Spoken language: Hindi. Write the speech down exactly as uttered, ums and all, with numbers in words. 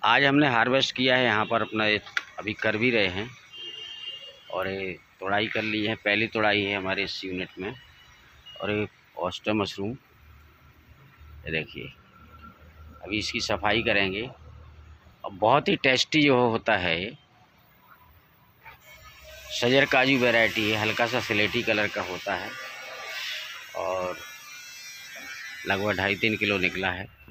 आज हमने हार्वेस्ट किया है यहाँ पर अपना, अभी कर भी रहे हैं और ये तोड़ाई कर ली है। पहली तोड़ाई है हमारे इस यूनिट में। और ये ऑयस्टर मशरूम, ये देखिए अभी इसकी सफाई करेंगे। और बहुत ही टेस्टी जो होता है ये सजर काजू वैरायटी है, हल्का सा स्लेटी कलर का होता है और लगभग ढाई तीन किलो निकला है।